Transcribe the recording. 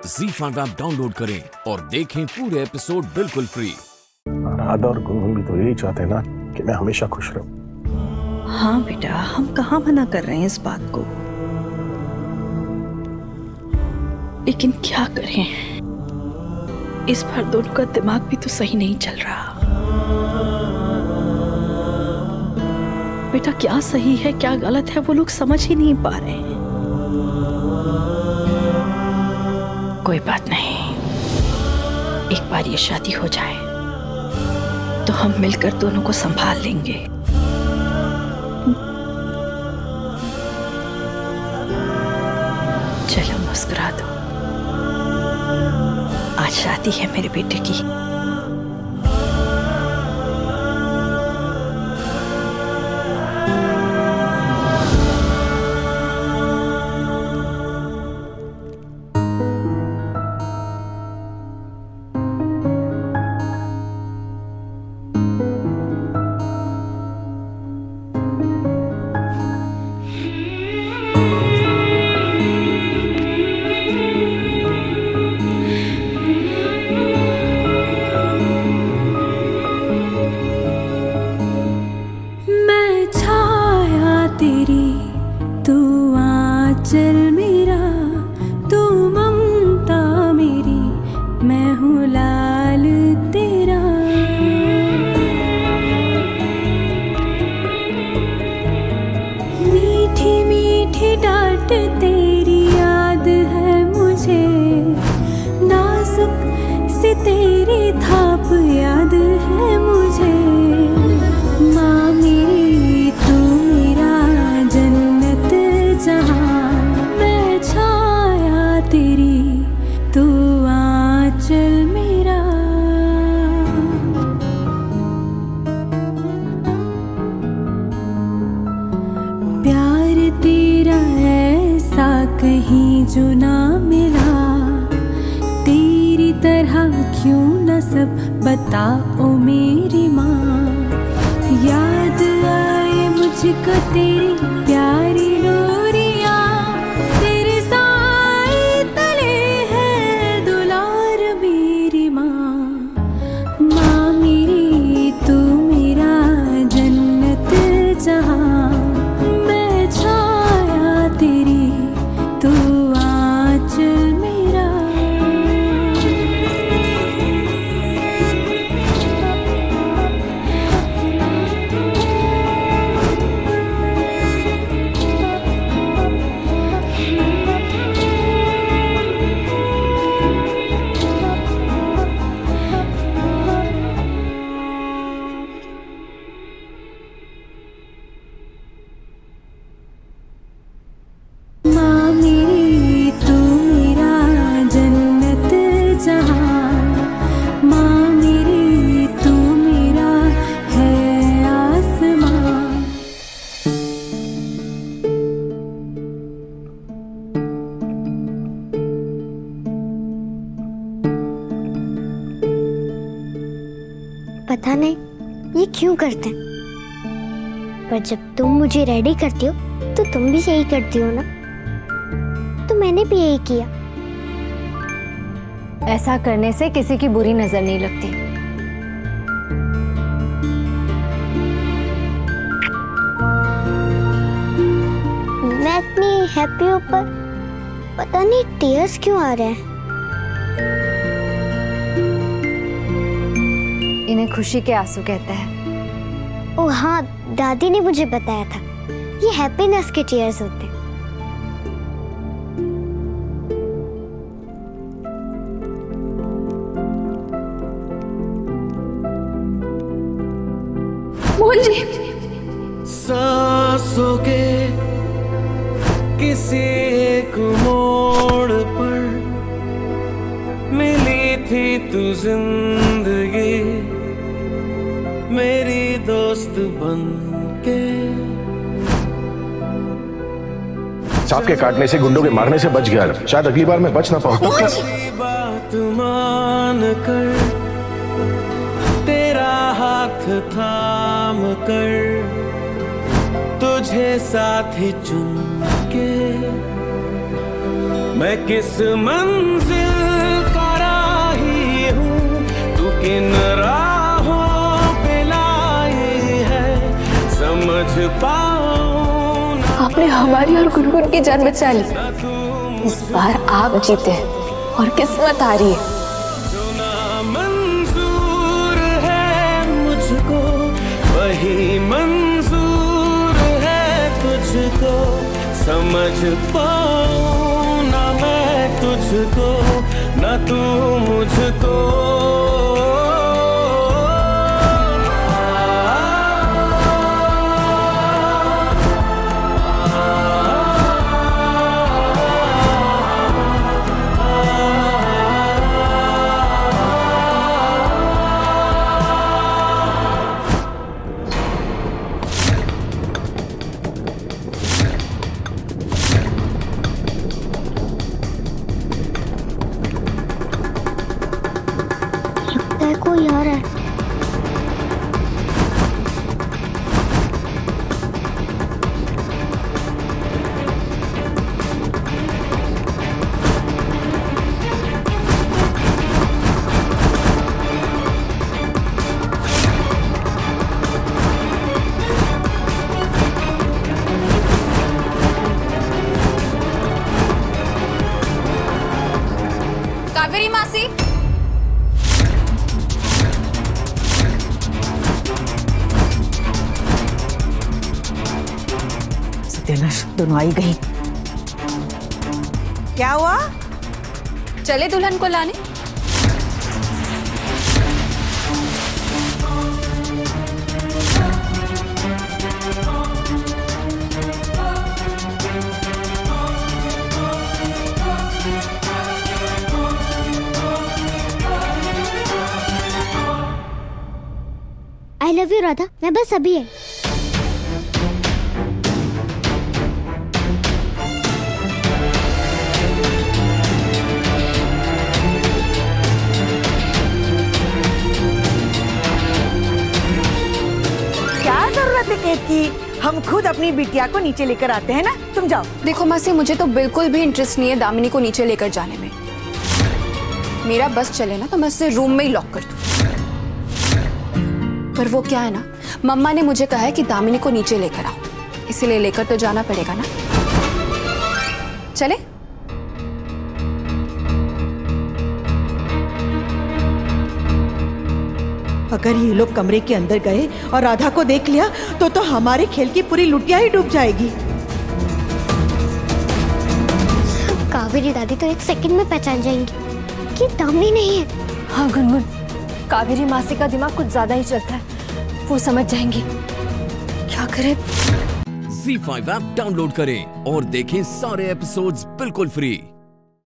ZEE5 app download करें और देखें पूरे एपिसोड बिल्कुल फ्री। राधा और गुनगुन भी तो यही चाहते हैं ना कि मैं हमेशा खुश रहूं। हाँ बेटा, हम कहाँ मना कर रहे हैं इस बात को, लेकिन क्या करें, इस बार दोनों का दिमाग भी तो सही नहीं चल रहा। बेटा क्या सही है क्या गलत है वो लोग समझ ही नहीं पा रहे हैं। कोई बात नहीं, एक बार ये शादी हो जाए तो हम मिलकर दोनों को संभाल लेंगे। चलो मुस्कुरा दो, आज शादी है मेरे बेटे की। चल मेरा तू ममता मेरी, मैं हूँ लाल तेरा। मीठी मीठी डांट तेरी याद है मुझे, नाजुक सी तेरी थाप याद है मुझे। माँ मेरी तू मेरा जन्नत जहाँ, तेरी तू आंचल मेरा। प्यार तेरा ऐसा कहीं जो ना मिला, तेरी तरह क्यों न सब बताओ मेरी माँ। याद आए मुझको तेरी प्यारी लोरियाँ, पता नहीं ये क्यों करते हैं, पर जब तुम मुझे रेडी करती हो तो तुम भी यही करती हो ना, तो मैंने भी यही किया। ऐसा करने से किसी की बुरी नजर नहीं लगती। मैं इतनी हैप्पी हूँ पर पता नहीं टीयर्स क्यों आ रहे हैं। इन्हें खुशी के आंसू कहते हैं। ओह हाँ, दादी ने मुझे बताया था, ये हैप्पीनेस के टीयर्स होते हैं। मोहन जी, सांसों के किसी एक मोड़ पर मिली थी तू जिंदगी, मेरी दोस्त बनके। सांप के काटने से, गुंडों के मारने से बच गया, शायद अगली बार मैं बच ना पाऊं। बात मान कर, तेरा हाथ थाम कर, तुझे साथ ही चुन के मैं किस मंजिल किन राहों पे लाई है समझ पाऊं ना। आपने हमारी और गुनगुन की जान बचा ली। इस बार आप जीते और किस्मत आ रही है। जो ना मंजूर है मुझको वही मंजूर है तुझको। समझ पाऊं ना मैं तुझको ना तू मुझको। कोई आ रहा है। कावेरी मासी, दोनों आई गई। क्या हुआ? चले दुल्हन को लाने। आई लव यू राधा, मैं बस अभी है। केक की हम खुद अपनी बिटिया को नीचे लेकर आते हैं ना, तुम जाओ। देखो मासी, मुझे तो बिल्कुल भी इंटरेस्ट नहीं है दामिनी को नीचे लेकर जाने में। मेरा बस चले ना तो मैं उसे रूम में ही लॉक कर दूं। पर वो क्या है ना, मम्मा ने मुझे कहा है कि दामिनी को नीचे लेकर आओ, इसीलिए लेकर तो जाना पड़ेगा ना। चले? अगर ये लोग कमरे के अंदर गए और राधा को देख लिया तो हमारे खेल की पूरी लुटिया ही डूब जाएगी। कावेरी दादी तो एक सेकंड में पहचान जाएंगी कि दामिनी नहीं है। हाँ गुनगुन, कावेरी मासी का दिमाग कुछ ज्यादा ही चलता है, वो समझ जाएंगी। क्या करें? ZEE5 ऐप डाउनलोड करें और देखें सारे एपिसोड्स बिल्कुल फ्री।